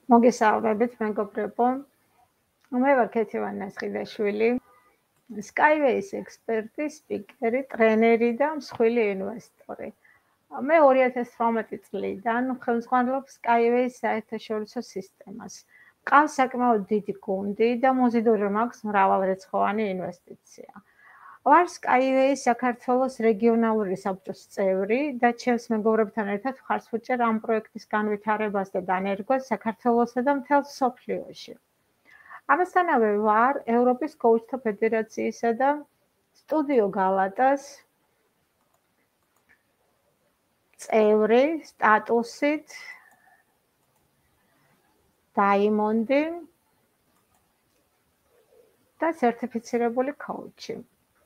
მოგესალმებით, მეგობრებო. მე ვარ ქეთევან ნასყიდაშვილი, SkyWay-ს ექსპერტი, სპიკერი, ტრენერი და მსხვილი ინვესტორი. მე 2018 წლიდან ხელმძღვანელობ SkyWay-ს საერთაშორისო სისტემას. მყავს საკმაოდ დიდი გუნდი და მოზიდური მაქვს მრავალრიცხოვანი ინვესტიცია. ვარ SkyWay-ს საქართველოს რეგიონალური საბჭოს წევრი და ჩემს მეგობრებთან ერთად ხარს ვუჭერ ამ პროექტის განვითარებას და დანერგვას საქართველოსა და მთელ მსოფლიოში. ამასთანავე ვარ ევროპის კოუჩთა ფედერაციისა და სტუდიო გალატას წევრი სტატუსით დაიმონდი და სერტიფიცირებული კოუჩი.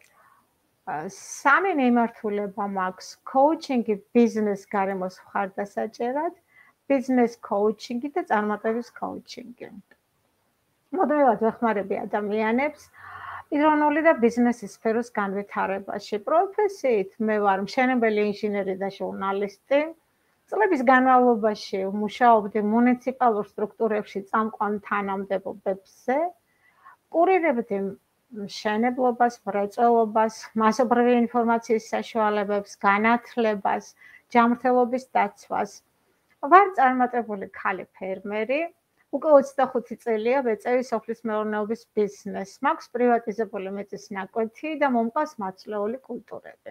სამი მიმართულება მაქვს: კოუჩინგი ბიზნეს გარემოს მხარდასაჭერად, ბიზნეს კოუჩინგი და წარმატების კოუჩინგი. მოდელად ვეხმარები ადამიანებს პიროვნული და ბიზნესის სფეროს განვითარებაში. პროფესიით მე ვარ მშენებელი ინჟინერი და ჟურნალისტი. წლების განმავლობაში ვმუშაობდი მუნიციპალურ სტრუქტურებში წამყვან თანამდებობებზე. კურირებდი მშენებლობას, მრეწველობას, მასობრივი ინფორმაციის საშუალებებს, განათლებას, ჯანმრთელობის დაცვას. ვარ წარმატებული ქალი ფერმერი. უკვე 25 წელია ვეწევი სოფლის მეურნეობის ბიზნესს. მაქვს პრივატიზებული მიწის ნაკვეთი და მომყავს მაცვლეული კულტურები.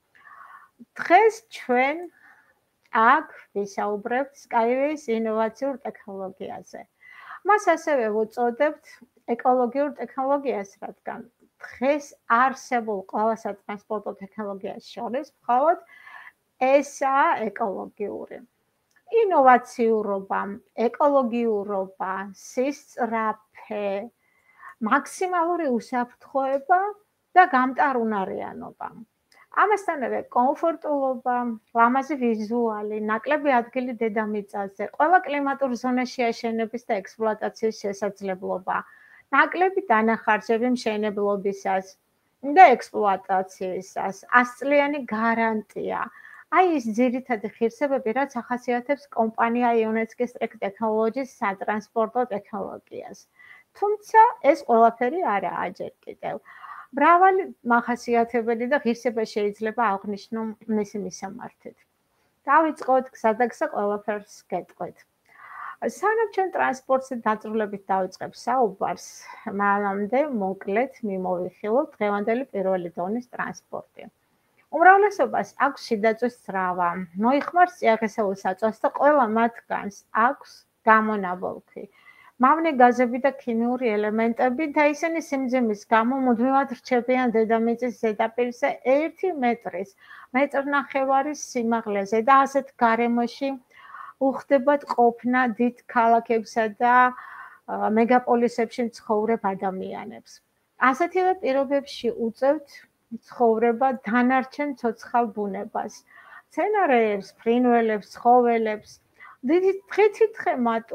დღეს ჩვენ აქ ვისაუბრებთ SkyWay-ს ინოვაციურ ტექნოლოგიაზე. მას ასევე ვუწოდებთ ეკოლოგიურ ტექნოლოგიას, რადგან დღეს არსებულ ყველა სატრანსპორტო ტექნოლოგიას შორის მხოლოდ ესაა ეკოლოგიური. ინოვაციურობა, ეკოლოგიურობა, სისწრაფე, მაქსიმალური უსაფრთხოება და გამტარუნარიანობა. ამასთანავე კომფორტულობა, ლამაზი ვიზუალი, ნაკლები ადგილი დედამიწაზე, ყველა კლიმატურ ზონაში აშენების და ექსპლუატაციის შესაძლებლობა, ნაკლები დანახარჯები მშენებლობისას და ექსპლუატაციისას, 100 წლიანი გარანტია. აი ის ძირითადი ღირსებები, რაც ახასიათებს კომპანია იონეცკის ტექნოლოგიის სატრანსპორტო ტექნოლოგიას. თუმცა ეს ყველაფერი არაა ჯერ კიდევ. მრავალი მახასიათებელი და ღირსება შეიძლება აღვნიშნო მისი მისამართით. დავიწყოთ გზადაგსა ყველაფერს გეტყვით. სანამ ჩვენ ტრანსპორტზე დაძრულებით დავიწყებ საუბარს, მანამდე მოკლედ მიმოვიხილოთ დღევანდელი პირველი დონის ტრანსპორტი. უმრავლესობას აქვს შიდაწვის ძრავა, მოიხმარს წიაღისეულ საწვავს და ყველა მათგანს აქვს გამონაბოლქვი. მავნე გაზები და ქიმიური ელემენტები და ისინი სიმძიმის გამო მუდმივად რჩებიან დედამიწის ზედაპირზე 1 მეტრის, 1.5 სიმაღლეზე და ასეთ გარემოში უხდებათ ყოფნა დიდ ქალაქებსა და მეგაპოლისებში მცხოვრებ ადამიანებს. ასეთივე პირობებში უწევთ ცხოვრება დანარჩენ ცოცხალ ბუნებას, მცენარეებს, ფრინველებს, ცხოველებს. დღითიდღე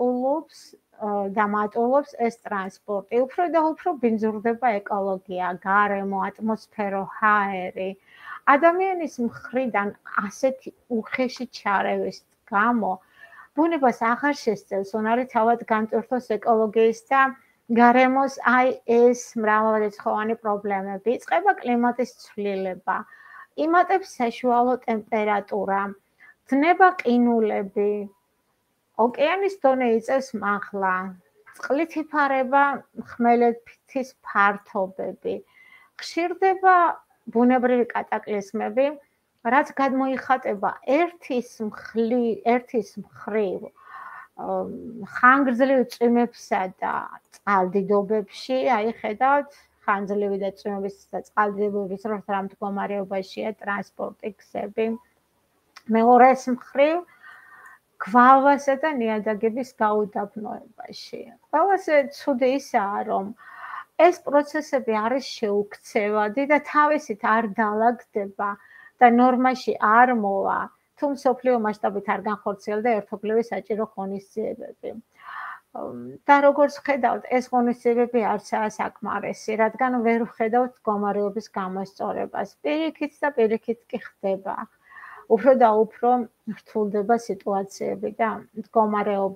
მატულობს ეს ტრანსპორტი. უფრო და უფრო ბინძურდება ეკოლოგია, გარემო, ატმოსფერო, ჰაერი. ადამიანის მხრიდან ასეთი უხეში ჩარევის გამო ბუნებას აღარ შესწევს უნარი თავად განტვირთოს ეკოლოგიის და გარემოს აი ეს მრავალრიცხოვანი პრობლემები. იწყება კლიმატის ცვლილება, იმატებს საშუალო ტემპერატურა, ძნება ყინულები, ოკეანის დონე იწევს მაღლა, წყლით იფარება ხმელეთის ფართობები, ხშირდება ბუნებრივი კატაკლიზმები, რაც გადმოიხატება ერთის მხრივ ხანგრძლივ წვიმებსა და წყალდიდობებში. აი ხედავთ, ხანგრძლივი და წვიმების და წყალდიდობების რა მდგომარეობაშია ტრანსპორტი, გზები. მეორეს მხრივ გვალვასა და ნიადაგების გაუდაბნოებაში. ყველაზე ცუდი ისაა, რომ ეს პროცესები არის შეუქცევადი და თავისით არ დაალაგდება და ნორმაში არ მოვა, თუ მსოფლიო მასშტაბით არ განხორციელდა ერთობლივი საჭირო ღონისძიებები. და როგორც ხედავთ, ეს ღონისძიებები არცაა საკმარისი, რადგან ვერ ვხედავთ მდგომარეობის გამოსწორებას. პირიქით და პირიქით კი ხდება. უფრო და უფრო რთულდება სიტუაციები და მდგომარეობა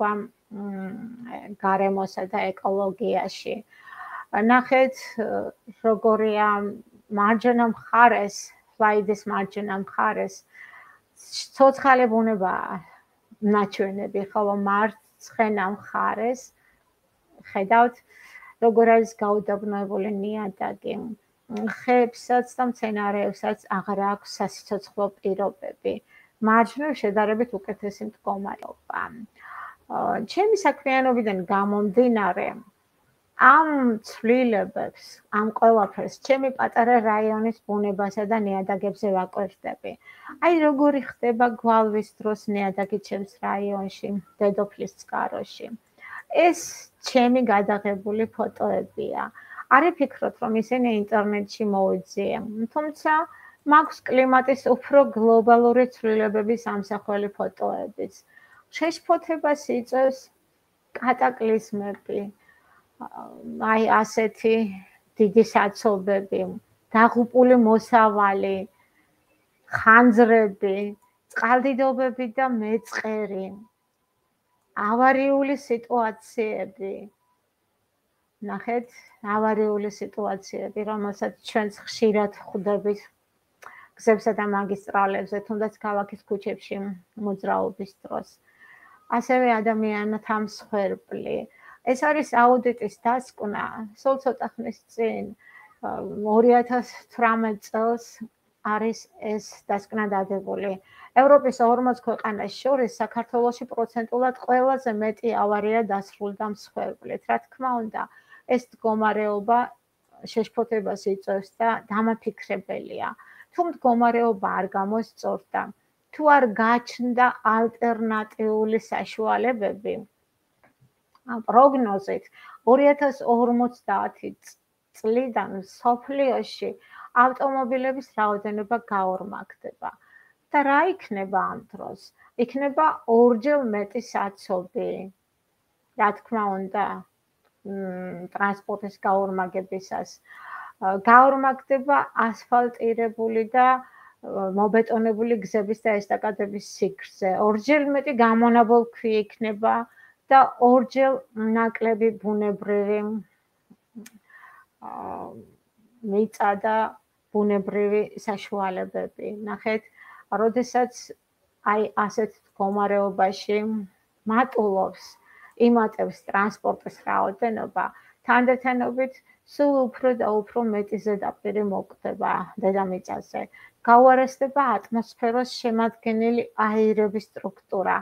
გარემოსა და ეკოლოგიაში. ნახეთ, როგორია მარჯვენა მხარეს, სლაიდის მარჯვენა მხარეს ცოცხალი ბუნებაა ნაჩვენები, ხოლო მარცხენა მხარეს ხედავთ, როგორ არის გაუდაბნოებული ნიადაგი. ხეებსაც და მცენარეებსაც აღარ აქვს სასიცოცხლო პირობები. მარჯვნივ შედარებით უკეთესი მდგომარეობა. ჩემი საქმიანობიდან გამომდინარე, ამ ცვლილებებს, ამ ყველაფერს ჩემი პატარა რაიონის ბუნებასა და ნიადაგებზე ვაკვირდები. აი როგორი ხდება გვალვის დროს ნიადაგი ჩემს რაიონში, დედოფლის წყაროში. ეს ჩემი გადაღებული ფოტოებია. არ ვფიქრობ, რომ ისინი ინტერნეტში მოვიძიე, თუმცა მაქვს კლიმატის უფრო გლობალური ცვლილებების ამსახველი ფოტოებიც. შეშფოთებას იწვევს კატაკლიზმები, აი ასეთი დიდი საცობები, დაღუპული მოსავალი, ხანძრები, წყალდიდობები და მეწყერი, ავარიული სიტუაციები. ნახეთ, ავარიული სიტუაციები, რომელსაც ჩვენც ხშირად ვხვდებით გზებსა და მაგისტრალებზე, თუნდაც ქალაქის ქუჩებში მოძრაობის დროს. ასევე ადამიანთა მსხვერპლი. ეს არის აუდიტის დასკვნა, სულ ცოტა ხნის წინ 2018 წელს არის ეს დასკვნა დადებული. ევროპის 40 ქვეყანას შორის საქართველოში პროცენტულად ყველაზე მეტი ავარია დასრულდა მსხვერპლით. რა თქმა უნდა, ეს მდგომარეობა შეშფოთებას იწვევს და დამაფიქრებელია. თუ მდგომარეობა არ გამოსწორდა, თუ არ გაჩნდა ალტერნატიული საშუალებები, პროგნოზით 2050 წლიდან მსოფლიოში ავტომობილების რაოდენობა გაორმაგდება. და რა იქნება ამ დროს? იქნება ორჯერ მეტი საცობი. რა თქმა უნდა, ტრანსპორტის გაორმაგებისას. გაორმაგდება ასფალტირებული და მობეტონებული გზების და ესტაკადების სიგრძე. ორჯერ მეტი გამონაბოლქვი იქნება და ორჯერ ნაკლები ბუნებრივი მიწა და ბუნებრივი საშუალებები. ნახეთ, როდესაც აი ასეთ მდგომარეობაში მატულობს, იმატებს ტრანსპორტის რაოდენობა, თანდათანობით სულ უფრო და უფრო მეტი ზედაპირი მოკვდება დედამიწაზე. გაუარესდება ატმოსფეროს შემადგენელი აირების სტრუქტურა.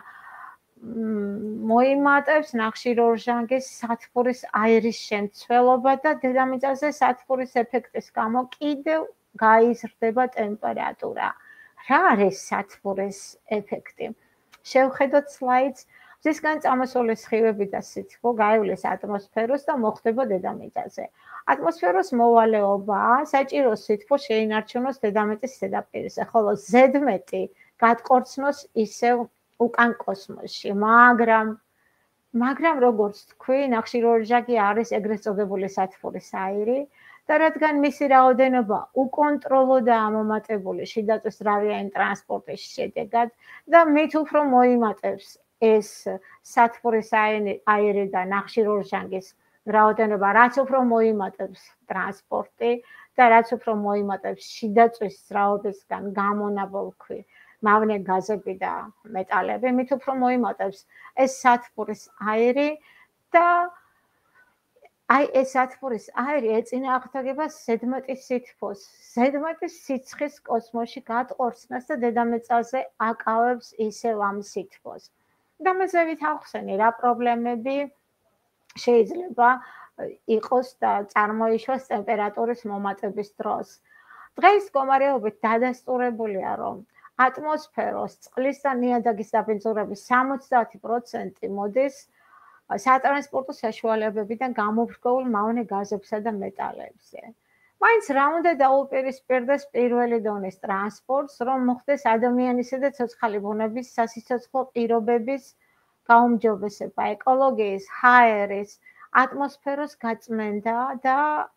მოიმატებს ნახშირორჟანგის სათბურის აირის შემცველობა და დედამიწაზე სათბურის ეფექტის გამო კიდევ გაიზრდება ტემპერატურა. რა არის სათბურის ეფექტი? შევხედოთ სლაიდს. მზისგან წამოსული სხივები და სითბო გაივლის ატმოსფეროს და მოხვდება დედამიწაზე. ატმოსფეროს მოვალეობა საჭირო სითბო შეინარჩუნოს დედამიწის ზედაპირზე, ხოლო ზედმეტი გადყორცნოს ისევ უკან კოსმოსში. მაგრამ როგორც თქვი, ნახშირორჟანგი არის ეგრეთ წოდებული სათბურის აირი და რადგან მისი რაოდენობა უკონტროლო და ამომატებული შიდაწვის რავიანი ტრანსპორტის შედეგად და მით უფრო მოიმატებს ეს სათბურის აირი და ნახშირორჟანგის რაოდენობა, რაც უფრო მოიმატებს ტრანსპორტი და რაც უფრო მოიმატებს შიდაწვის ძრავებისგან გამონაბოლქვი მავნე გაზები და მეტალები, მით უფრო მოიმატებს ეს სათბურის აირი და აი ეს სათბურის აირი ეწინააღმდეგება ზედმეტის სითბოს, ზედმეტის სიცხის კოსმოსში გადყორცნას და დედამიწაზე აკავებს ისევ ამ სითბოს. და მეზე ვითავხსენი რა პრობლემები შეიძლება იყოს და წარმოიშვას ტემპერატურის მომატების დროს. დღეს მდგომარეობით დადასტურებულია, რომ ატმოსფეროს წყლის და ნიადაგის დაბინძურების 70% მოდის სატრანსპორტო საშუალებებიდან გამობრგოულ მავნე გაზებსა და მეტალებზე. მაინც რა უნდა დაუპირისპირდეს პირველი დონის ტრანსპორტს, რომ მოხდეს ადამიანისა და ცოცხალი ბუნების სასიცოცხლო პირობების გაუმჯობესება, ეკოლოგიის, ჰაერის, ატმოსფეროს გაწმენდა და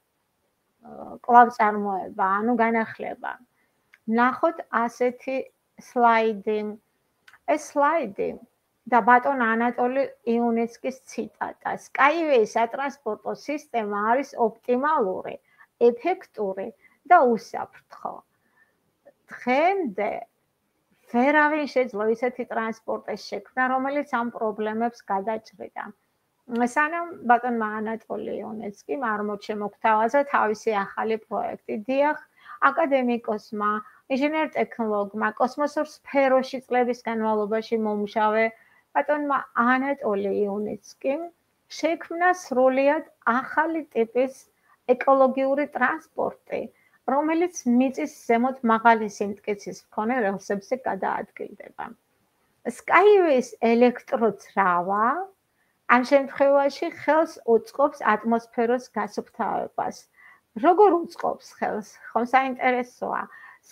კვლავ-წარმოება, ანუ განახლება. ნახოთ ასეთი სლაიდი. ეს სლაიდი და ბატონ ანატოლი იუნეცკის ციტატა. SkyWay-ს სატრანსპორტო სისტემა არის ოპტიმალური, ეფექტური და უსაფრთხო. დღემდე ვერავინ შეძლო ისეთი ტრანსპორტის შექმნა, რომელიც ამ პრობლემებს გადაჭრიდა. სანამ ბატონმა ანატოლი იუნეცკიმ არ მოჩემოგთავაზა თავისი ახალი პროექტი. დიახ, აკადემიკოსმა, ინჟინერ-ტექნოლოგმა, კოსმოსურ სფეროში წლების განმავლობაში მომუშავე ბატონმა ანატოლი იუნეცკიმ შექმნა სრულიად ახალი ტიპის ეკოლოგიური ტრანსპორტი, რომელიც მიწის ზემოთ მაღალი სიმტკიცის მქონე რელსებზე გადაადგილდება. SkyWay-ს ელექტროძრავა ამ შემთხვევაში ხელს უწყობს ატმოსფეროს გასუფთავებას. როგორ უწყობს ხელს? ხომ საინტერესოა.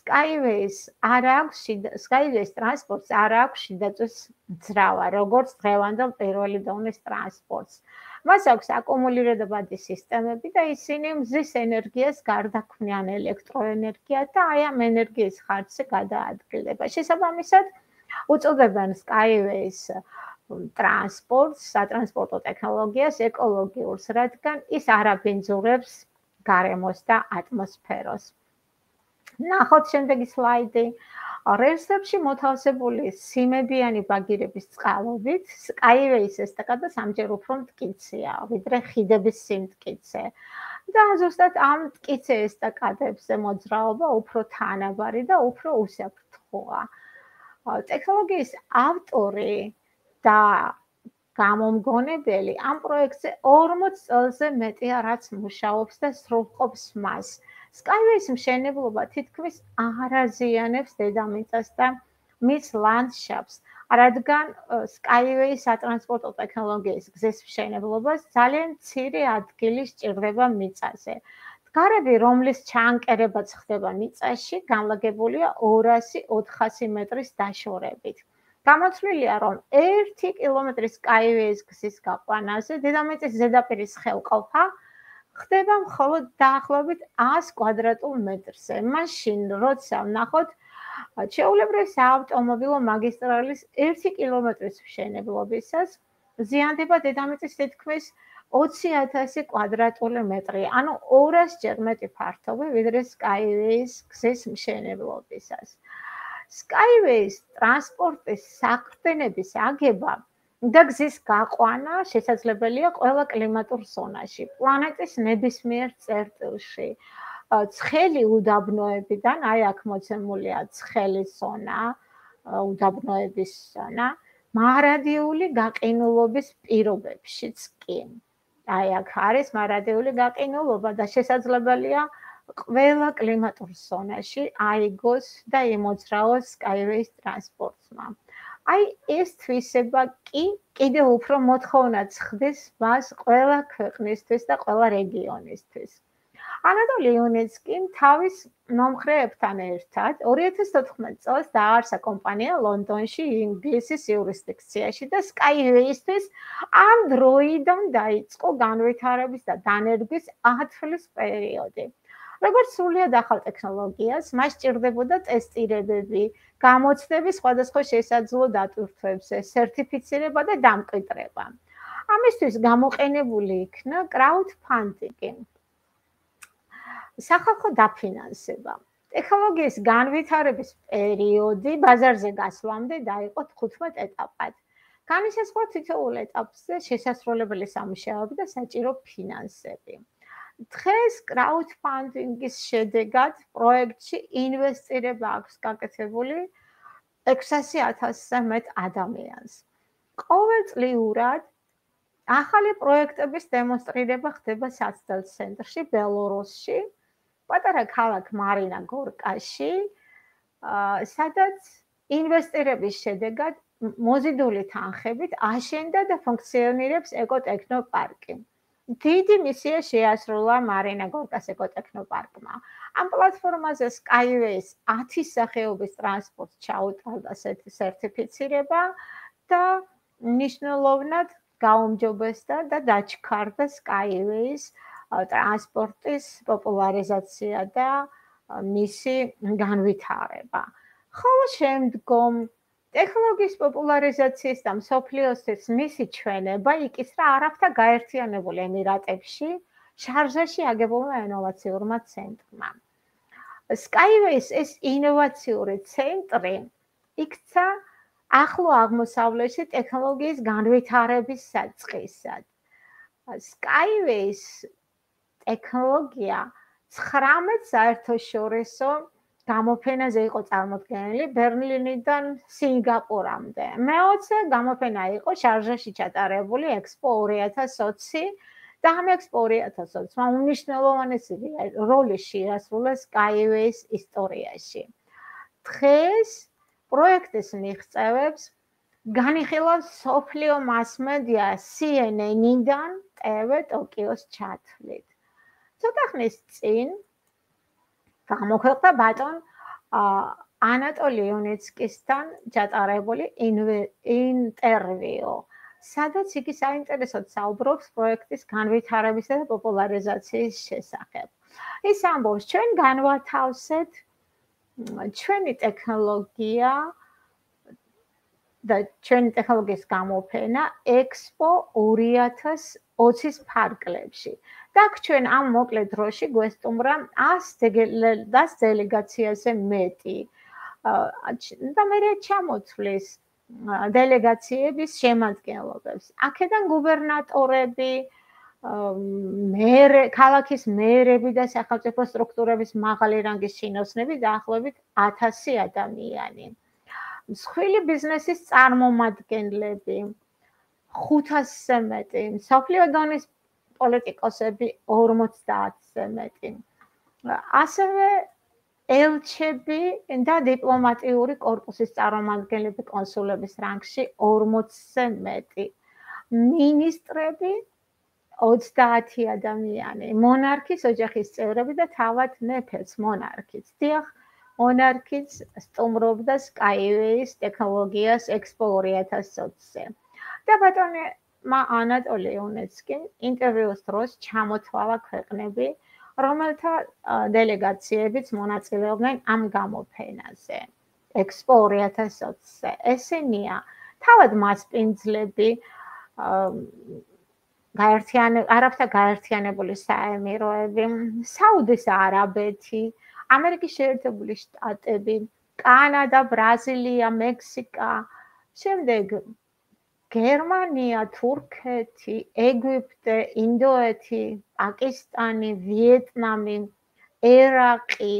SkyWay-ს ტრანსპორტს არ აქვს შიდაწვის ძრავა, როგორც დღევანდელ პირველი დონის ტრანსპორტს. მას აქვს აკუმულირებადი სისტემები და ისინი მზის ენერგიას გარდაქმნიან ელექტროენერგიად და აი ამ ენერგიის ხარჯზე გადაადგილდება. შესაბამისად, უწოდებენ SkyWay-ს ტრანსპორტს, სატრანსპორტო ტექნოლოგიას ეკოლოგიურს, რადგან ის არ აბინძურებს გარემოს და ატმოსფეროს. ნახოთ შემდეგი სლაიდი. რელსებში მოთავსებული სიმებიანი ბაგირების წყალობით SkyWay-ს ესტაკადა სამჯერ უფრო მტკიცეა, ვიდრე ხიდების სიმტკიცე. და ზუსტად ამ მტკიცე ესტაკადებზე მოძრაობა უფრო თანაბარი და უფრო უსაფრთხოა. ტექნოლოგიის ავტორი და გამომგონებელი ამ პროექტზე 40 წელზე მეტია რაც მუშაობს და სრულყოფს მას. SkyWay-ს მშენებლობა თითქმის არ აზიანებს დედამიწას და მის ლანდშაფტს, რადგან SkyWay-ს სატრანსპორტო ტექნოლოგიის გზის მშენებლობას ძალიან მცირე ადგილი სჭირდება მიწაზე. მდგარები, რომლის ჩაანკერებაც ხდება მიწაში, განლაგებულია 200-400 მეტრის დაშორებით. გამოთვლილია, რომ 1 კილომეტრის SkyWay-ს გზის გაყვანაზე დედამიწის ზედაპირის ხელყოფა ხდება მხოლოდ დაახლოებით 100 კვადრატულ მეტრზე. მაშინ, როცა ვნახოთ ჩვეულებრივი საავტომობილო მაგისტრალის 1 კილომეტრის მშენებლობისას ზიანდება დედამიწის თითქმის 20,000 კვადრატული მეტრი, ანუ 200-ჯერ მეტი ფართობი, ვიდრე SkyWay-ს გზის მშენებლობისას. SkyWay-ს ტრანსპორტის საყრდენების აგება და გზის გაყვანა შესაძლებელია ყველა კლიმატურ ზონაში, პლანეტის ნებისმიერ წერტილში. ცხელი უდაბნოებიდან, აი აქ მოცემულია ცხელი ზონა, უდაბნოების ზონა, მარადიული გაყინულობის პირობებშიც კი. აი აქ არის მარადიული გაყინულობა და შესაძლებელია ყველა კლიმატურ ზონაში აიგოს და იმოძრაოს SkyWay-ს ტრანსპორტმა. აი ეს თვისება კი კიდევ უფრო მოთხოვნად ხდის მას ყველა ქვეყნისთვის და ყველა რეგიონისთვის. ანატოლი იუნეცკიმ თავის მომხრეებთან ერთად 2014 წელს დააარსა კომპანია ლონდონში ინგლისის იურისდიქციაში და SkyWay-სთვის ამ დროიდან დაიწყო განვითარების და დანერგვის 10 წლის პერიოდი. როგორც სრულიად ახალ ტექნოლოგიას, მას სჭირდებოდა ტესტირებები, გამოცდები სხვადასხვა შესაძლო დატვირთვებზე, სერტიფიცირება და დამკვიდრება. ამისთვის გამოყენებული იქნა კრაუდფანდინგი. სახალხო დაფინანსება. ტექნოლოგიის განვითარების პერიოდი ბაზარზე გასვლამდე დაიყო 15 ეტაპად. განისაზღვრა თითოეულ ეტაპზე შესასრულებელი სამუშაოები და საჭირო ფინანსები. დღეს კრაუდფანდინგის შედეგად პროექტში ინვესტირება აქვს გაკეთებული 600,000-ზე მეტ ადამიანს. ყოველწლიურად ახალი პროექტების დემონსტრირება ხდება საცდელ ცენტრში ბელარუსში, პატარა ქალაქ მარინაგორკაში, სადაც ინვესტირების შედეგად მოზიდული თანხებით აშენდა და ფუნქციონირებს ეკოტექნოპარკი. დიდი მისია შეასრულა მარინაგორკას ეკოტექნოპარკმა. ამ პლატფორმაზე SkyWay-ს 10 სახეობის ტრანსპორტს ჩაუტარდა სერტიფიცირება და მნიშვნელოვნად გაუმჯობესდა და დაჩქარდა SkyWay-ს ტრანსპორტის პოპულარიზაცია და მისი განვითარება. ხოლო შემდგომ ტექნოლოგიის პოპულარიზაციის და მსოფლიოსთვის მისი ჩვენება იკისრა არაბთა გაერთიანებულ ემირატებში შარჟაში აგებულმა ინოვაციურმა ცენტრმა. SkyWay-ს ეს ინოვაციური ცენტრი იქცა ახლო აღმოსავლეთში ტექნოლოგიის განვითარების საწყისად. SkyWay-ს ტექნოლოგია 19 საერთაშორისო გამოფენაზე იყო წარმოდგენილი ბერლინიდან სინგაპურამდე. მეოცე გამოფენა იყო შარჟაში ჩატარებული ექსპო 2020 და ამ ექსპო 2020-მა უმნიშვნელოვანესი როლი შეასრულა SkyWay-ს ისტორიაში. დღეს პროექტის მიღწევებს განიხილავს მსოფლიო მასმედია CNN-დან TV ტოკიოს ჩათვლით. ცოტა ხნის წინ გამოქვეყნდა ბატონ ანატოლი იუნიცკისთან ჩატარებული ინტერვიუ, სადაც იგი საინტერესოდ საუბრობს პროექტის განვითარებისა და პოპულარიზაციის შესახებ. ის ამბობს, ჩვენ განვათავსეთ ჩვენი ტექნოლოგია და ჩვენი ტექნოლოგიის გამოფენა ექსპო 2020-ის ფარგლებში. და ჩვენ ამ მოკლე დროში გვესტუმრა 100 დელეგაციაზე მეტი და მე ჩამოთვლის დელეგაციების შემადგენლობებს. აქედან გუბერნატორები, ქალაქის მერები და სახელმწიფო სტრუქტურების მაღალი რანგის შინოსნები დაახლოებით 1000 ადამიანი. მსხვილი ბიზნესის წარმომადგენლები 500-ზე მეტი, მსოფლიო დონის პოლიტიკოსები 50-ზე მეტი. ასევე ელჩები და დიპლომატიური კორპუსის წარმომადგენლები კონსულების რანგში 40-ზე მეტი. მინისტრები 30 ადამიანი, მონარქის ოჯახის წევრები და თავად მეფეც მონარქიც. დიახ, მონარქიც სტუმრობდა SkyWay-ს ტექნოლოგიას ექსპო 2020-ზე. და ბატონი ანატოლი იუნიცკიმ ინტერვიუს დროს ჩამოთვალა ქვეყნები, რომელთა დელეგაციებიც მონაწილეობდნენ ამ გამოფენაზე, ექსპო 2020-ზე. ესენია თავად მასპინძლები, არაბთა გაერთიანებული საემიროები, საუდის არაბეთი, ამერიკის შეერთებული შტატები, კანადა, ბრაზილია, მექსიკა, შემდეგ გერმანია, თურქეთი, ეგვიპტე, ინდოეთი, პაკისტანი, ვიეტნამი, ერაყი,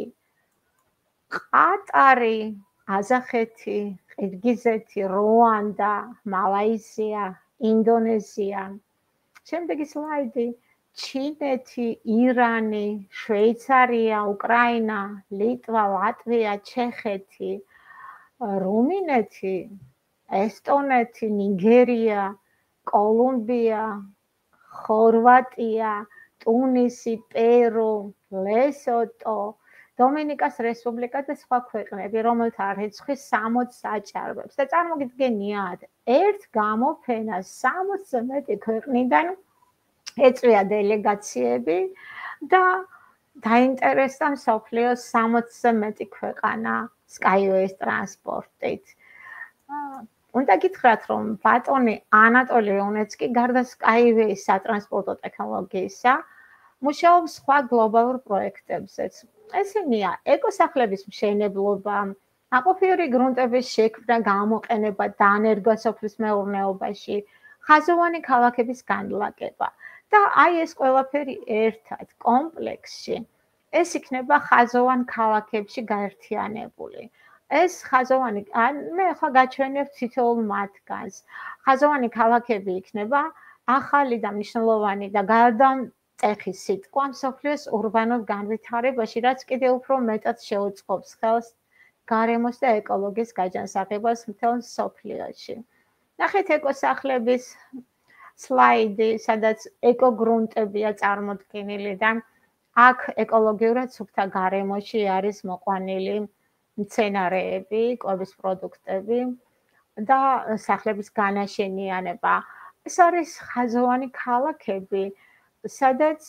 ყატარი, აზახეთი, ყირგიზეთი, რუანდა, მალაიზია, ინდონეზია. შემდეგი სლაიდი, ჩინეთი, ირანი, შვეიცარია, უკრაინა, ლიტვა, ლატვია, ჩეხეთი, რუმინეთი, ესტონეთი, ნიგერია, კოლუმბია, ხორვატია, ტუნისი, პერუ, ლესოტო, დომინიკას რესპუბლიკა და სხვა ქვეყნები, რომელთა რიცხვი 60 აჭარბებს. და წარმოგიდგენიათ, ერთ გამოფენას 60-ზე მეტი ქვეყნიდან ეწვია დელეგაციები და დაინტერესდა მსოფლიოს 60-ზე მეტი ქვეყანა SkyWay-ს ტრანსპორტით. უნდა გითხრათ, რომ ბატონი ანატოლი იუნიცკი გარდა SkyWay-ს სატრანსპორტო ტექნოლოგიისა, მუშაობს სხვა გლობალურ პროექტებზეც. ესენია ეკოსახლების მშენებლობა, აყოფიური გრუნტების შექმნა, გამოყენება, დანერგვა სოფლის მეურნეობაში, ხაზოვანი ქალაქების განლაგება. და აი ეს ყველაფერი ერთად კომპლექსში ეს იქნება ხაზოვან ქალაქებში გაერთიანებული. ეს ხაზოვანი, მე ახლა გაჩვენებ თითოეულ მათგანს. ხაზოვანი ქალაქები იქნება ახალი და მნიშვნელოვანი და გადამწეხი სიტყვა მსოფლიოს ურბანულ განვითარებაში, რაც კიდევ უფრო მეტად შეუწყობს ხელს გარემოს და ეკოლოგიის გაჯანსაღებას მთელ მსოფლიოში. ნახეთ ეკოსახლების სლაიდი, სადაც ეკოგრუნტებია წარმოდგენილი და აქ ეკოლოგიურად სუფთა გარემოში არის მოყვანილი მცენარეები, კვების პროდუქტები და სახლების განაშენიანება. ეს არის ხაზოვანი ქალაქები, სადაც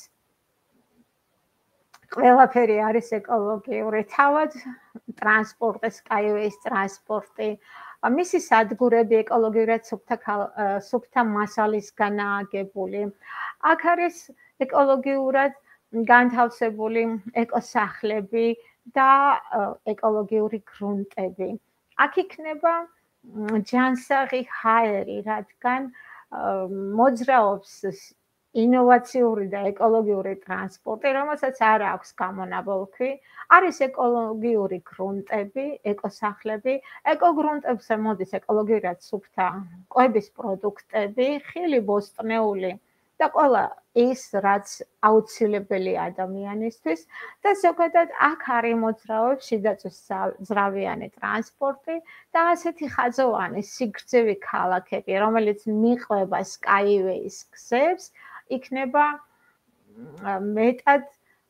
ყველაფერი არის ეკოლოგიური. თავად ტრანსპორტი, SkyWay-ს ტრანსპორტი, მისი სადგურები ეკოლოგიურად სუფთა მასალისგანაა აგებული. აქ არის ეკოლოგიურად განთავსებული ეკოსახლები და ეკოლოგიური გრუნტები. აქ იქნება ჯანსაღი ჰაერი, რადგან მოძრაობს ინოვაციური და ეკოლოგიური ტრანსპორტი, რომელსაც არ აქვს გამონაბოლქვი, არის ეკოლოგიური გრუნტები, ეკოსახლები, ეკოგრუნტებზე მოდის ეკოლოგიურად სუფთა კვების პროდუქტები, ხილი, ბოსტნეული და ყველა ის, რაც აუცილებელი ადამიანისთვის და ზოგადად აქ არის მოძრაობს შიდაწვის ძრავიანი ტრანსპორტი და ასეთი ხაზოვანი სიგრძივი ქალაქები, რომელიც მიყვება SkyWay-ს გზებს, იქნება მეტად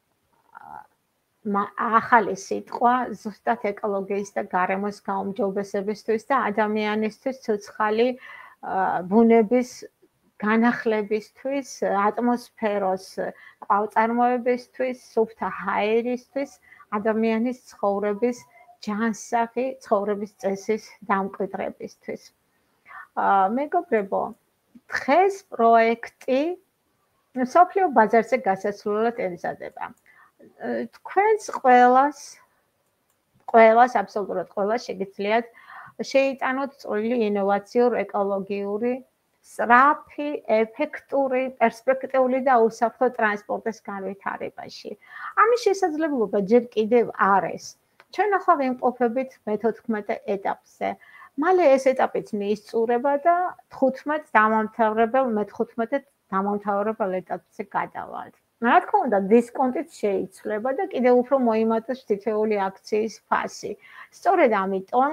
ახალი სიტყვა ზუსტად ეკოლოგიის და გარემოს გაუმჯობესებისთვის და ადამიანისთვის ცოცხალი ბუნების განახლებისთვის, ატმოსფეროს ყვავწარმოებისთვის, სუფთა ჰაერისთვის, ადამიანის ცხოვრების ჯანსაღი ცხოვრების წესის დამკვიდრებისთვის. მეგობრებო, დღეს პროექტი მსოფლიო ბაზარზე გასასვლელად ემზადება. თქვენს ყველას, აბსოლუტურად ყველას შეგიძლიათ შეიტანოთ წვლილი ინოვაციურ, ეკოლოგიური, სწრაფი, ეფექტური, პერსპექტიული და უსაფრთხო ტრანსპორტის განვითარებაში. ამის შესაძლებლობა ჯერ კიდევ არის. ჩვენ ახლა ვიმყოფებით მე-14 ეტაპზე. მალე ეს ეტაპიც მიისწურება და 15 დამამთავრებელ ეტაპზე გადავალთ. რა თქმა უნდა, დისკონტიც შეიცვლება და კიდევ უფრო მოიმატოს თითოეული აქციის ფასი. სწორედ ამიტომ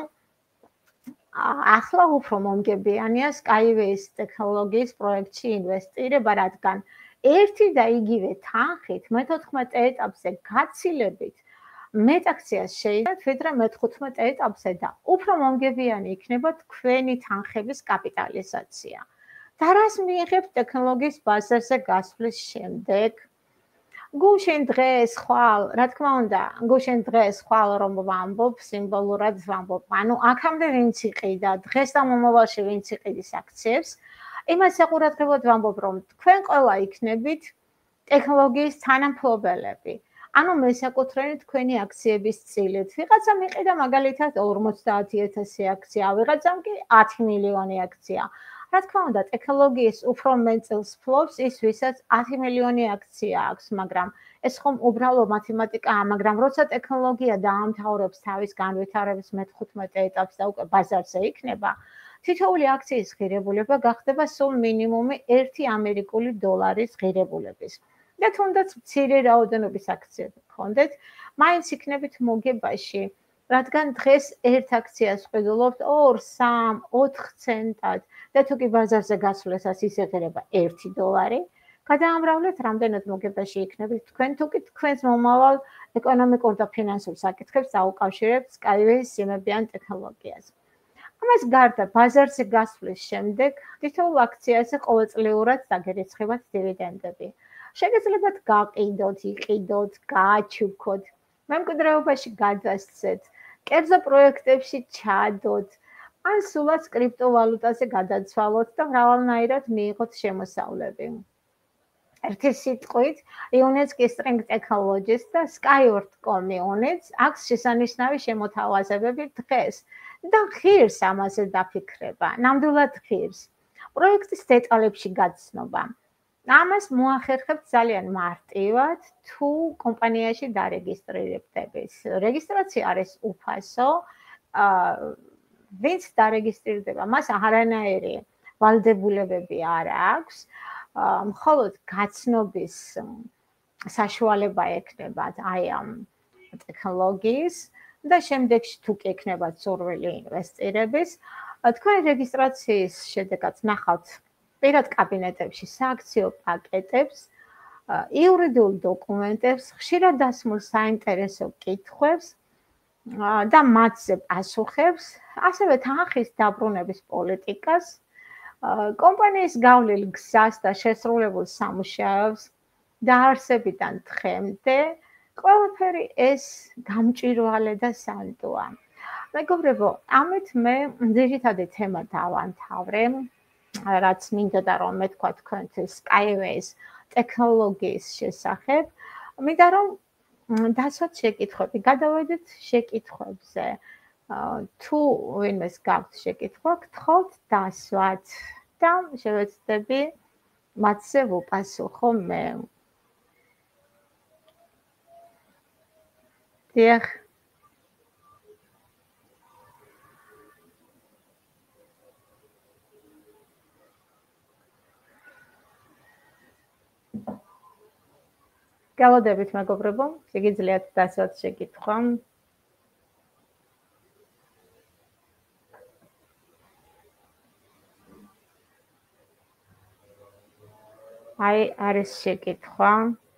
ახლა უფრო მომგებიანია SkyWay-ს ტექნოლოგიის პროექტში ინვესტირება, რადგან ერთი და იგივე თანხით მე-14 ეტაპზე გაცილებით მეტ აქციას შეიძლება, ვიდრე მე-15 ეტაპზე და უფრო მომგებიანი იქნება თქვენი თანხების კაპიტალიზაცია. და რას მიიღებთ ტექნოლოგიის ბაზარზე გასვლის შემდეგ? გუშინ დღეს ხვალ, რა თქმა უნდა, გუშინ დღეს ხვალ რომ ვამბობ, სიმბოლურად ვამბობ. ანუ აქამდე ვინც იყიდა, დღეს და მომავალში ვინც იყიდის აქციებს, იმას საყურადღებოდ ვამბობ, რომ თქვენ ყველა იქნებით ტექნოლოგიის თანამფლობელები. ანუ მესაკუთრებით თქვენი აქციების წილით. ვიღაცამ იყიდა მაგალითად 50,000 აქცია, ვიღაცამ კი 10 მილიონი აქცია. რა თქმა უნდა, ტექნოლოგიის უფრო მეტწილს ფლობს ის, ვისაც 10 მილიონი აქცია აქვს, მაგრამ ეს ხომ უბრალო მათემატიკაა, მაგრამ როცა ტექნოლოგია დაამთავრებს თავის განვითარების მე-15 ეტაპს და უკვე ბაზარზე იქნება, თითოეული აქციის ღირებულება გახდება სულ მინიმუმი 1 ამერიკული დოლარის ღირებულების. და თუნდაც მცირე რაოდენობის აქციები გქონდეთ, მაინც იქნებით მოგებაში, რადგან დღეს ერთ აქციას ვყიდულობთ 2, 3, 4 ცენტად და თუ კი ბაზარზე გასვლისას ის ეღირება 1 დოლარი, გადაამრავლეთ რამდენად მოგებაში იქნებით თქვენ, თუ კი თქვენს მომავალ ეკონომიკურ და ფინანსურ საკითხებს დაუკავშირებთ SkyWay-ს სიმებიან ტექნოლოგიას. ამას გარდა ბაზარზე გასვლის შემდეგ თითოეულ აქციაზე ყოველწლიურად დაგერიცხებათ დივიდენდები. შეგიძლიათ გაყიდოთ, იყიდოთ, გააჩუქოთ, მემკვიდრეობაში გადასცეთ, კერძო პროექტებში ჩადოთ, ან სულაც კრიპტოვალუტაზე გადაცვალოთ და მრავალნაირად მიიღოთ შემოსავლები. ერთი სიტყვით, Units String Technologies და Skyward.com Units აქვს შესანიშნავი შემოთავაზებები დღეს და ღირს ამაზე დაფიქრება, ნამდვილად ღირს. პროექტის დეტალებში გაცნობა. ამას მოახერხებთ ძალიან მარტივად, თუ კომპანიაში დარეგისტრირდებით. რეგისტრაცია არის უფასო, ვინც დარეგისტრირდება, მას არანაირი ვალდებულებები არ აქვს, მხოლოდ გაცნობის საშუალება ექნებათ აი ამ ტექნოლოგიის და შემდეგში თუ კი ექნებათ სურვილი ინვესტირების, თქვენ რეგისტრაციის შედეგად ნახავთ პირად კაბინეტებში სააქციო პაკეტებს, იურიდიულ დოკუმენტებს, ხშირად დასმულ საინტერესო კითხვებს და მათზე პასუხებს, ასევე თანხის დაბრუნების პოლიტიკას, კომპანიის გავლილ გზას და შესრულებულ სამუშაოებს დაარსებიდან დღემდე, ყველაფერი ეს გამჭვირვალე და სანდოა. მეგობრებო, ამით მე ძირითადი თემა დავამთავრე, რაც მინდოდა რომ მეთქვა თქვენთვის SkyWay-ს ტექნოლოგიის შესახებ. მინდა რომ დასვათ შეკითხვები, გადავედით შეკითხვებზე. თუ ვინმეს გაქვთ შეკითხვა, გთხოვთ დასვათ და შევეცდები მათზე ვუპასუხო მე. დიახ. გალოდებით მეგობრებო, შეგიძლიათ დასვათ შეკითხვა. აი, არის შეკითხვა.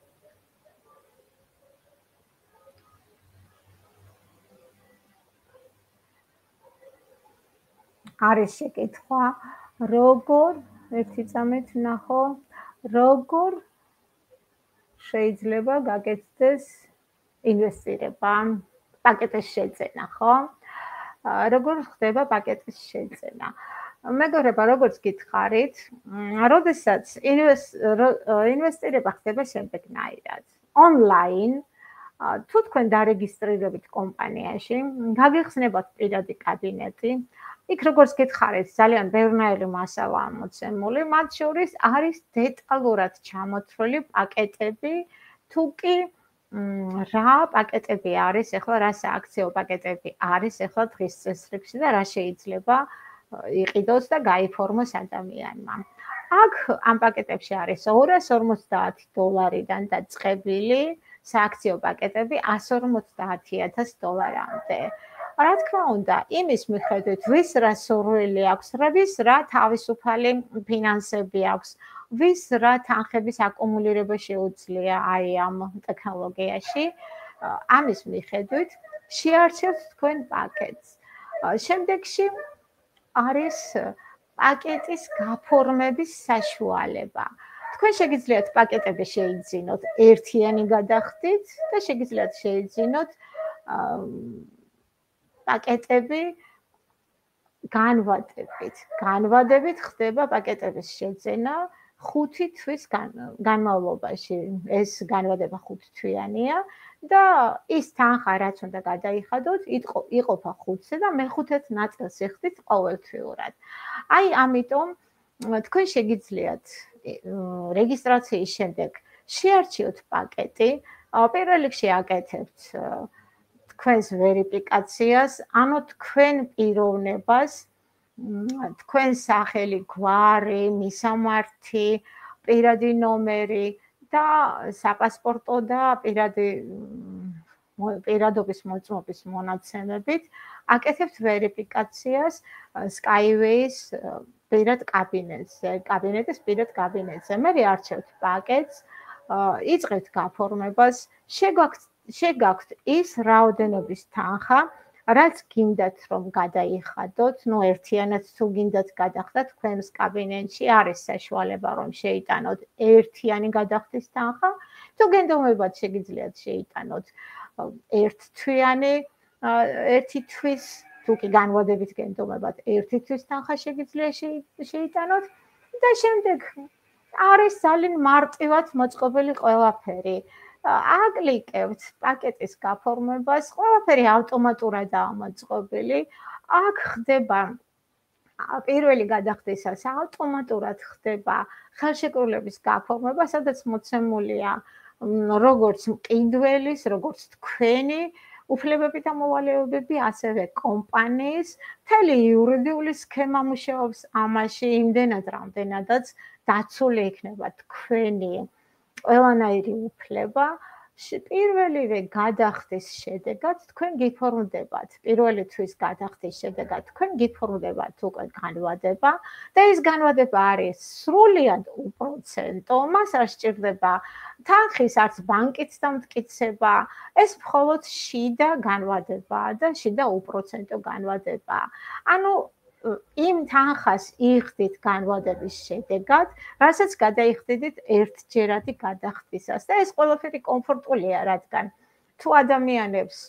არის შეკითხვა, როგორ, ერთი წამით ნახო, როგორ შეიძლება გაკეთდეს ინვესტირება, პაკეტის შეძენა, ხო? როგორ ხდება პაკეტის შეძენა? მეგობრებო, როგორც გითხარით, როდესაც ინვესტირება ხდება შემდეგნაირად. Online, თუ თქვენ დარეგისტრირებით კომპანიაში, გაგიხსნებათ პირადი კაბინეტი. იქ როგორც გითხარით, ძალიან ბევრნაირი მასალაა მოცემული, მათ შორის არის დეტალურად ჩამოთვლილი პაკეტები, თუ კი რა პაკეტები არის, ახლა რა სააქციო პაკეტები არის, ახლა დღის წესრიგში და რა შეიძლება იყიდოს და გაიფორმოს ადამიანმა. აქ ამ პაკეტებში არის $250-დან დაწყებული სააქციო პაკეტები $150,000-მდე. რა თქმა უნდა, იმის მიხედვით, ვის რა სურვილი აქვს, ვის რა თავისუფალი ფინანსები აქვს, ვის რა თანხების აკუმულირება შეუძლია აი ამ ტექნოლოგიაში, ამის მიხედვით შეარჩევთ თქვენ პაკეტს. შემდეგში არის პაკეტის გაფორმების საშუალება. თქვენ შეგიძლიათ პაკეტები შეიძინოთ ერთიანი გადახდით და შეგიძლიათ შეიძინოთ პაკეტები განვადებით. განვადებით ხდება პაკეტების შეძენა 5 თვის განმავლობაში. ეს განვადება 5 თვიანია და ის თანხა, რაც უნდა გადაიხადოთ, იყოფა 5-ზე და მეხუთედ ნაწილს იხდით ყოველთვიურად. აი, ამიტომ თქვენ შეგიძლიათ რეგისტრაციის შემდეგ შეარჩიოთ პაკეტი, პირველ რიგში აკეთებთ თქვენს ვერიფიკაციას, ანუ თქვენ პიროვნებას, თქვენ სახელი, გვარი, მისამართი, პირადი ნომერი და საპასპორტო და პირადობის მოწმობის მონაცემებით აკეთებთ ვერიფიკაციას SkyWay-ს პირად კაბინეტის პირად კაბინეტზე. მე არჩევთ პაკეტს, იწყებთ გაფორმებას, შეგაქვთ ის რაოდენობის თანხა, რაც გინდათ რომ გადაიხადოთ, ერთიანად თუ გინდათ გადახდათ თქვენს კაბინეტში, არის საშუალება რომ შეიტანოთ ერთიანი გადახდის თანხა, თუ გენდომებად შეგიძლიათ შეიტანოთ ერთთვიანი, ერთი თვის, თუ კი განვადებით გენდომებად ერთი თვის თანხა შეგიძლიათ შეიტანოთ და შემდეგ არის ძალიან მარტივად მოწყობილი ყველაფერი. აკლიკებთ პაკეტის გაფორმებას, ყველაფერი ავტომატურადაა მოწყობილი. აქ ხდება პირველი გადახდისას ავტომატურად ხდება ხელშეკრულების გაფორმება, სადაც მოცემულია როგორც მყიდველის, როგორც თქვენი უფლებები და მოვალეობები, ასევე კომპანიის, მთელი იურიდიული სქემა მუშაობს ამაში, იმდენად, რამდენადაც დაცული იქნება თქვენი ყველანაირი უფლება. პირველივე გადახდის შედეგად თქვენ გიფორმდებათ. პირველი თვის გადახდის შედეგად თქვენ გიფორმდებათ უკვე განვადება და ეს განვადება არის სრულად უპროცენტო, მას არ სჭირდება თანხის არც ბანკით დამტკიცება, ეს მხოლოდ შიდა განვადებაა და შიდა უპროცენტო განვადებაა. ანუ იმ თანხას იხდით განვადების შედეგად, რასაც გადაიხდით ერთჯერადი გადახდისას და ეს ყველაფერი კომფორტულია, რადგან თუ ადამიანებს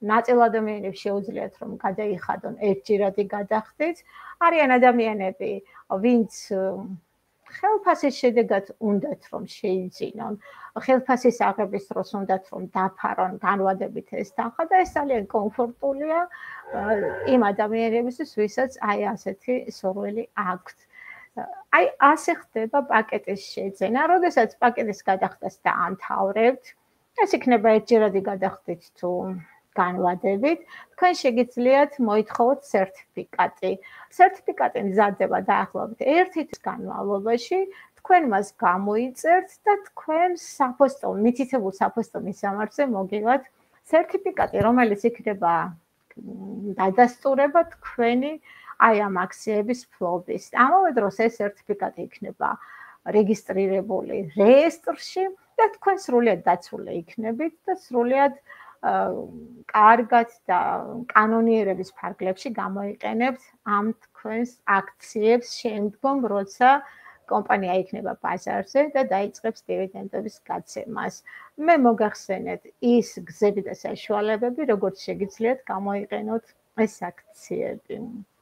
ნაწილ ადამიანებს შეუძლიათ რომ გადაიხადონ ერთჯერადი გადახდით, არიან ადამიანები, ვინც ხელფასის შედეგად უნდათ რომ შეიძინონ, ხელფასის აღების დროს უნდათ რომ დაფარონ განვადებით ეს თანხა და ეს ძალიან კომფორტულია იმ ადამიანებისთვის, ვისაც აი ასეთი სურვილი აქვთ. აი ასე ხდება პაკეტის შეძენა, როდესაც პაკეტის გადახდას დაამთავრებთ, ეს იქნება ერთჯერადი გადახდით თუ განვადებით, თქვენ შეგიძლიათ მოითხოვოთ სერტიფიკატი. სერტიფიკატი მზადდება დაახლოებით 1 თვის განმავლობაში, თქვენ მას გამოიწერთ და თქვენ მითითებულ საფოსტო მისამართზე მოგივათ სერტიფიკატი, რომელიც იქნება დადასტურება თქვენი აი ამ აქციების ფლობის. ამავე დროს ეს სერტიფიკატი იქნება რეგისტრირებული რეესტრში და თქვენ სრულად დაცული იქნებით და სრულად კარგად და კანონიერების ფარგლებში გამოიყენებთ ამ თქვენს აქციებს შემდგომ, როცა კომპანია იქნება ბაზარზე და დაიწყებს დივიდენდების გაცემას. მე მოგახსენეთ ის გზები და საშუალებები, როგორც შეგიძლიათ გამოიყენოთ ეს აქციები.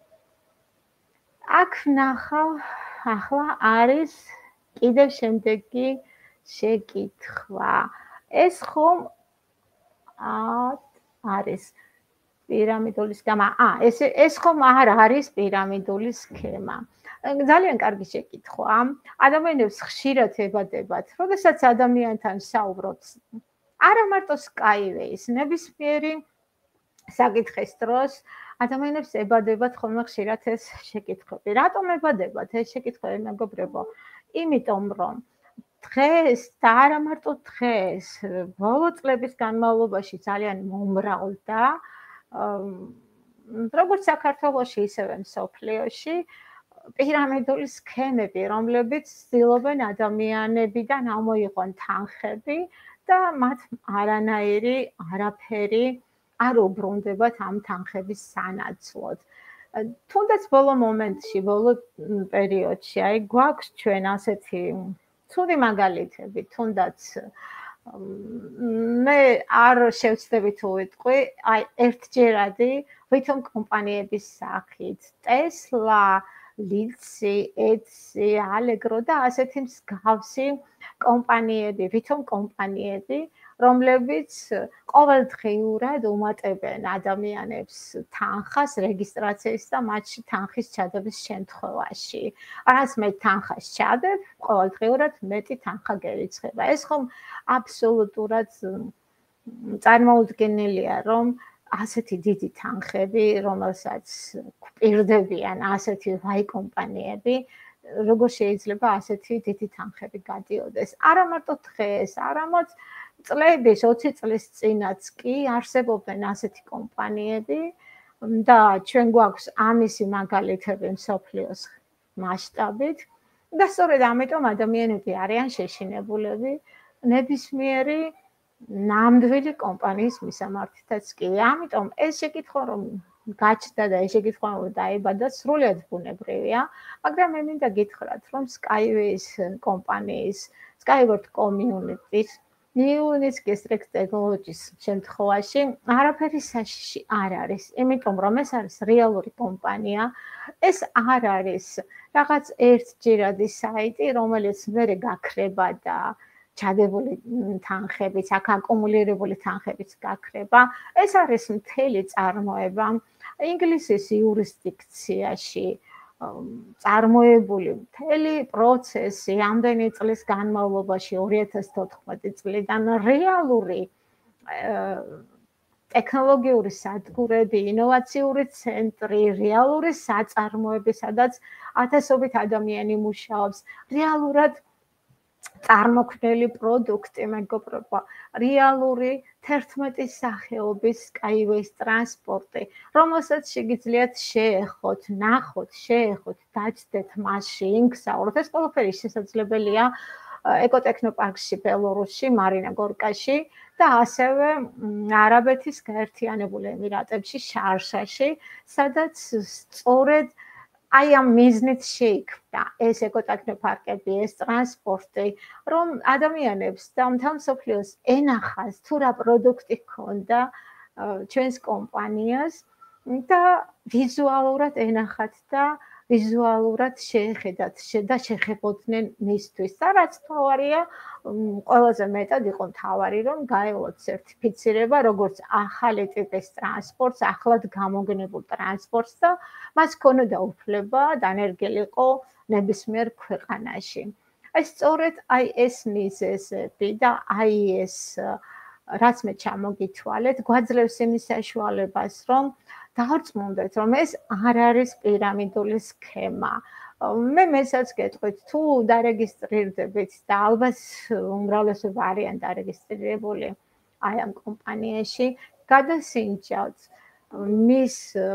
აქ ვნახავ, ახლა არის კიდევ შემდეგი შეკითხვა. ეს ხომ არის პირამიდული სქემა. ეს ხომ არ არის პირამიდული სქემა. ძალიან კარგი შეკითხვა. ადამიანებს ხშირად ებადებათ, როდესაც ადამიანთან საუბრობთ, არა მარტო SkyWay-ს, ნებისმიერი საკითხის დროს ადამიანებს ებადებათ ხოლმე ხშირად ეს შეკითხვები. რატომ ებადებათ ეს შეკითხვები, მეგობრებო? იმიტომ რომ დღეს და არა მარტო დღეს, ბოლო წლების განმავლობაში ძალიან მომრავლდა, როგორც საქართველოში, ისევე მსოფლიოში, პირამიდული სქემები, რომლებიც ცდილობენ ადამიანებიდან ამოიღონ თანხები და მათ არაფერი არ უბრუნდებათ ამ თანხების სანაცვლოდ. თუნდაც ბოლო მომენტში, ბოლო პერიოდში, აი გვაქვს ჩვენ ასეთი ცუდი მაგალითები, თუნდაც მე არ შევცდები თუ ვიტყვი, აი ერთჯერადი ვითომ კომპანიების სახით, ტესლა, ლიცი, ეთსი, ალეგრო და ასეთი მსგავსი კომპანიები, ვითომ კომპანიები, რომლებიც ყოველდღიურად უმატებენ ადამიანებს თანხას რეგისტრაციის და მათში თანხის ჩადების შემთხვევაში. რაც მე თანხას ჩადებ, ყოველდღიურად მეტი თანხა გერიცხება. ეს ხომ აბსოლუტურად წარმოუდგენელია, რომ ასეთი დიდი თანხები, რომელსაც გვპირდებიან ასეთი ვაი კომპანიები, როგორ შეიძლება ასეთი დიდი თანხები გადიოდეს. არა მარტო დღეს, არამედ წლების 20 წლის წინაც კი არსებობდნენ ასეთი კომპანიები და ჩვენ გვაქვს ამისი მაგალითები მსოფლიოს მასშტაბით და სწორედ ამიტომ ადამიანები არიან შეშინებულები ნებისმიერი ნამდვილი კომპანიის მისამართითაც კი. ამიტომ ეს შეკითხვა რომ გაჩნდა და ეს შეკითხვა რომ დაიბადა სრულად ბუნებრივია, მაგრამ მე მინდა გითხრათ, რომ SkyWay-ს კომპანიის SkyWay community-ს New-ის ტექნოლოგიის შემთხვევაში არაფერი საშიში არ არის, იმიტომ რომ ეს არის რეალური კომპანია, ეს არ არის რაღაც ერთჯერადი საიტი, რომელიც მერე გაქრება და ჩადებული თანხებით, აქ აკუმულირებული თანხებით გაქრება. ეს არის მთელი წარმოება ინგლისის იურისდიქციაში წარმოებული მთელი პროცესი ამდენი წლის განმავლობაში 2014 წლიდან რეალური ტექნოლოგიური სადგურები, ინოვაციური ცენტრი, რეალური საწარმოები, სადაც ათასობით ადამიანი მუშაობს, რეალურად წარმოქმნილი პროდუქტი, მეგობრებო, რეალური 11 სახეობის SkyWay-ს ტრანსპორტი, რომელსაც შეგიძლიათ შეეხოთ, ნახოთ, შეეხოთ, დაჯდეთ მასში, იმგზავროთ. ეს ყველაფერი შესაძლებელია ეკოტექნოპარკში, ბელარუსში, მარინაგორკაში და ასევე არაბეთის გაერთიანებულ ემირატებში, შარშაში, სადაც სწორედ აი ამ მიზნით შეიქმნა ეს ეკოტექნოპარკები, ეს ტრანსპორტი, რომ ადამიანებს და მთელ მსოფლიოს ენახას თუ რა პროდუქტი ჰქონდა ჩვენს კომპანიას და ვიზუალურად ენახათ და ვიზუალურად შეეხედათ და შეხებოდნენ მისთვის. და რაც თავარია, ყველაზე მეტად იყო თავარი, რომ გაევლოთ სერტიფიცირება, როგორც ახალი ტიპის ტრანსპორტს, ახლად გამოგონებულ ტრანსპორტს და მას ჰქონოდა უფლება დანერგილიყო ნებისმიერ ქვეყანაში. აი სწორედ ეს მიზეზები და ეს რაც მე ჩამოგითვალეთ, გვაძლევს იმის საშუალებას, რომ დავარწმუნდეთ, რომ ეს არ არის პირამიდული სქემა. მე მესაც გეტყვით, თუ დარეგისტრირდებით და ალბათ უმრავლესობა არიან დარეგისტრირებული აი ამ კომპანიაში, გადასინჯავთ მის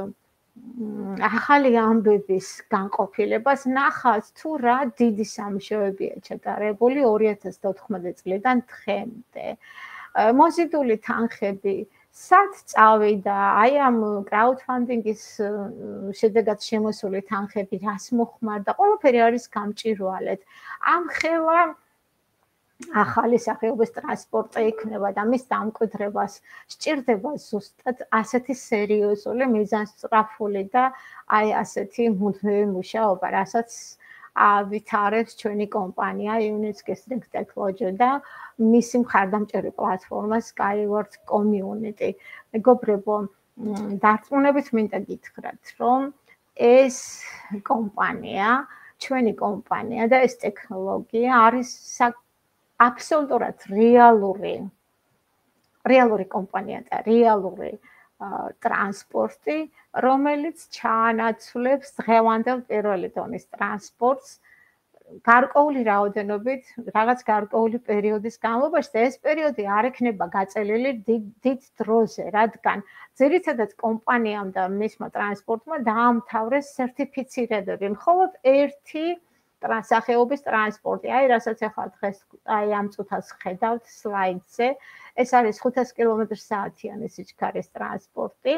ახალი ამბების განყოფილებას, ნახავთ თუ რა დიდი სამუშაოებია ჩატარებული 2014 წლიდან დღემდე. მოზიდული თანხები სად წავიდა, აი ამ კრაუდფანდინგის შედეგად შემოსული თანხები რას მოხმარდა, ყველაფერი არის გამჭვირვალედ. ამხელა ახალი სახეობის ტრანსპორტი იქნება და მის დამკვიდრებას სჭირდება ზუსტად ასეთი სერიოზული, მიზანსწრაფული და აი ასეთი მუდმივი მუშაობა, რასაც ვითარებს ჩვენი კომპანია SkyWay-ს ტექნოლოგია და მისი მხარდამჭერი პლატფორმა SkyWay Community. მეგობრებო, დარწმუნებით მინდა გითხრათ, რომ ეს კომპანია, ჩვენი კომპანია და ეს ტექნოლოგია არის აბსოლუტურად რეალური კომპანია და რეალური ტრანსპორტი, რომელიც ჩაანაცვლებს დღევანდელ პირველი დონის ტრანსპორტს გარკვეული რაოდენობით, რაღაც გარკვეული პერიოდის განმავლობაში და ეს პერიოდი არ ექნება გაწელილი დიდ დროზე, რადგან ძირითადად კომპანიამ და მისმა ტრანსპორტმა დაამთავრეს სერტიფიცირებები. მხოლოდ ერთი სახეობის ტრანსპორტი, აი რასაც ახლა დღეს აი ამ წუთას ხედავთ სლაიდზე, ეს არის 500 კმ/სთ-იანი სიჩქარის ტრანსპორტი.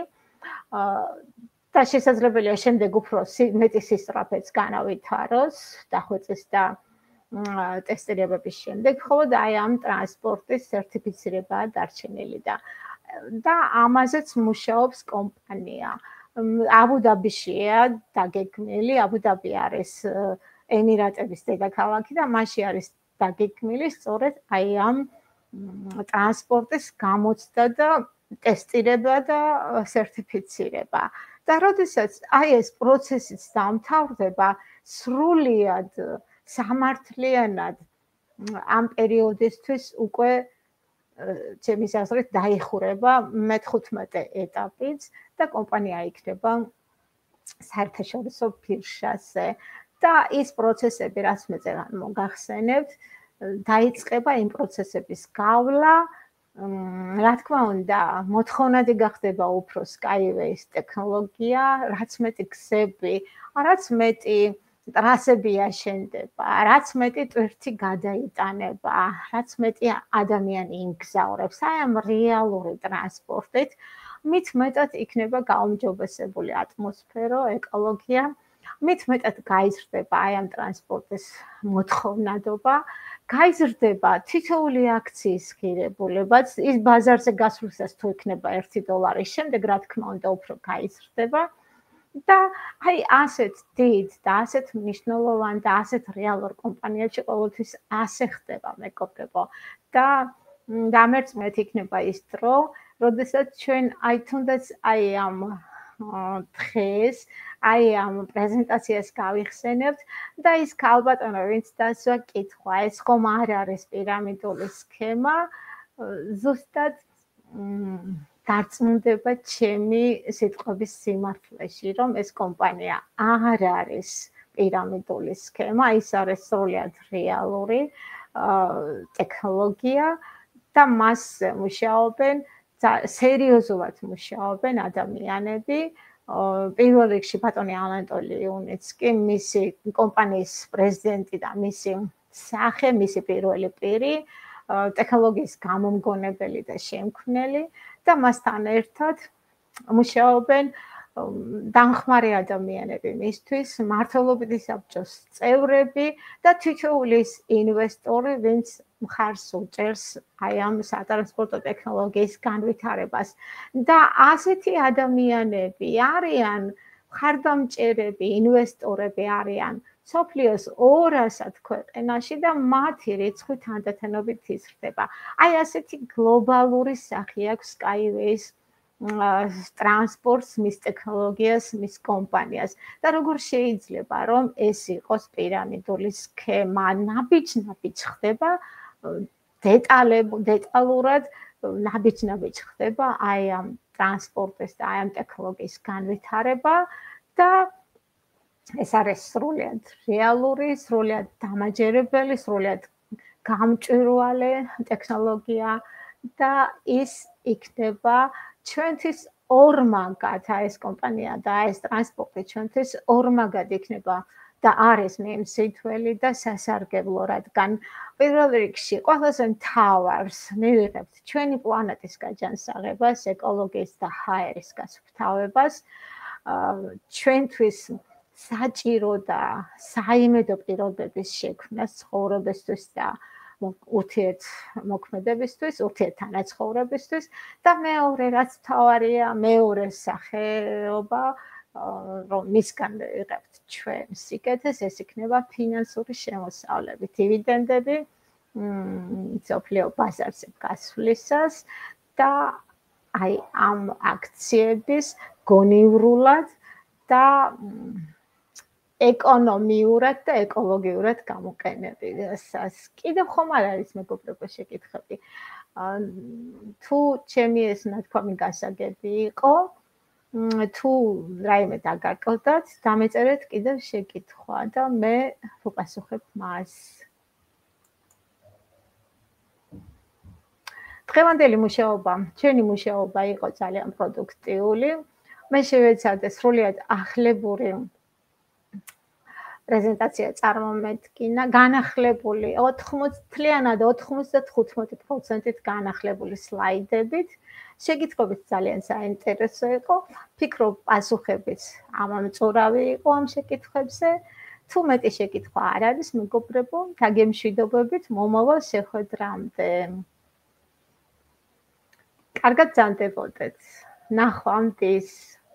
და შესაძლებელია შემდეგ უფრო მეტი სისწრაფეც განავითაროს დახვეწის და ტესტირებების შემდეგ, ხოლო აი ამ ტრანსპორტის სერტიფიცირებაა დარჩენილი და ამაზეც მუშაობს კომპანია. აბუ-დაბიშია დაგეგმილი, აბუ-დაბი არის ემირატების დედაქალაქი და მასში არის დაგეგმილი სწორედ აი ამ ტრანსპორტის გამოცდა და ტესტირება და სერტიფიცირება. და როდესაც აი ეს პროცესიც დამთავრდება, სრულიად სამართლიანად ამ პერიოდისთვის უკვე ჩემის აზრით დაიხურება მე-15 ეტაპიც და კომპანია იქნება საერთაშორისო ბირჟაზე. და ის პროცესები, რაც მე წეგან მოგახსენებთ, დაიწყება იმ პროცესების გავლა, რა თქმა უნდა, მოთხოვნადი გახდება უფრო SkyWay-ს ტექნოლოგია, რაც მეტი გზები, რაც მეტი ტრასები აშენდება, რაც მეტი ტვირთი გადაიტანება, რაც მეტი ადამიანი იმგზავრებს, აი ამ რეალური ტრანსპორტით, მით მეტად იქნება გაუმჯობესებული ატმოსფერო, ეკოლოგია, მით მეტად გაიზრდება აი ამ ტრანსპორტის მოთხოვნადობა, გაიზრდება თითოეული აქციის ღირებულებაც, ის ბაზარზე გასვლისას თუ იქნება $1, შემდეგ რა თქმა უნდა უფრო გაიზრდება და აი ასეთ დიდ და ასეთ მნიშვნელოვან და ასეთ რეალურ კომპანიაში ყოველთვის ასე ხდება, მეგობრებო. და დამერწმეთ იქნება ის დრო, როდესაც ჩვენ აი თუნდაც აი ამ დღეს აი ამ პრეზენტაციას გავიხსენებთ და ის ქალბატონო ვინც დასვა კითხვა, ეს ხომ არ არის პირამიდული სქემა, ზუსტად დარწმუნდება ჩემი სიტყვების სიმართლეში, რომ ეს კომპანია არ არის პირამიდული სქემა, ის არის სრულად რეალური ტექნოლოგია და მასზე მუშაობენ, სერიოზულად მუშაობენ ადამიანები. პირველ რიგში ბატონი ალანტოლიუნიც კი მისი კომპანიის პრეზიდენტი და მისი სახე, მისი პირველი პირი, ტექნოლოგიის გამომგონებელი და შემქმნელი და მასთან ერთად მუშაობენ დამხმარე ადამიანები მისთვის, მმართველობითი საბჭოს წევრები და თითოეული ინვესტორი, ვინც მხარს უჭერს აი ამ სატრანსპორტო ტექნოლოგიის განვითარებას და ასეთი ადამიანები არიან მხარდამჭერები, ინვესტორები არიან მსოფლიოს 200 ქვეყანაში და მათი რიცხვი თანდათანობით იზრდება. აი ასეთი გლობალური სახე აქვს SkyWay-ს ტრანსპორტს, მის ტექნოლოგიას, მის კომპანიას და როგორ შეიძლება რომ ეს იყოს პირამიდული სქემა, ნაბიჯ-ნაბიჯ ხდება დეტალურად ნაბიჯ-ნაბიჯ ხდება აი ამ ტრანსპორტის და აი ამ ტექნოლოგიის განვითარება და ეს არის სრულიად რეალური, სრულიად დამაჯერებელი, სრულიად გამჭვირვალე ტექნოლოგია და ის იქნება ჩვენთვის ორმაგად, ეს კომპანია და ეს ტრანსპორტი ჩვენთვის ორმაგად იქნება და არის მიმსითველი და სასარგებლო, რადგან პირველ რიგში ყველაზე მთავარს მივიღებთ ჩვენი პლანეტის გაჯანსაღებას, ეკოლოგიის და ჰაერის გასუფთავებას, ჩვენთვის საჭირო და საიმედო პირობების შექმნას ცხოვრებისთვის და ურთიერთმოქმედებისთვის, ურთიერთთანაცხოვრებისთვის და მეორე რაც მთავარია, მეორე სახეობა, რომ მისგან ვიღებთ ჩვენ სიკეთეს, ეს იქნება ფინანსური შემოსავლები, დივიდენდები, მსოფლიო ბაზარზე გასვლისას და აი ამ აქციების გონივრულად და ეკონომიურად და ეკოლოგიურად გამოყენებისას. კიდევ ხომ არ არის მეგობრებო შეკითხები. თუ ჩემი ეს ნათქვამი გასაგები იყო, თუ რაიმე დაგაკლდათ, დამეწერეთ კიდევ შეკითხვა და მე ვუპასუხებ მას. დღევანდელი მუშაობა, ჩვენი მუშაობა იყო ძალიან პროდუქტიული. მე შევეცადე სრულიად ახლებური პრეზენტაცია წარმომედგინა, განახლებული 95% განახლებული სლაიდებით. შეკითხვებით ძალიან საინტერესო იყო. ფიქრობ, პასუხებიც ამომწურავი იყო ამ შეკითხვებზე. თუ მეტი შეკითხვა არ არის, მეგობრებო, დაგემშვიდობებით მომავალ შეხვედრამდე. კარგად ძანდებოდეთ. ნახვამდის.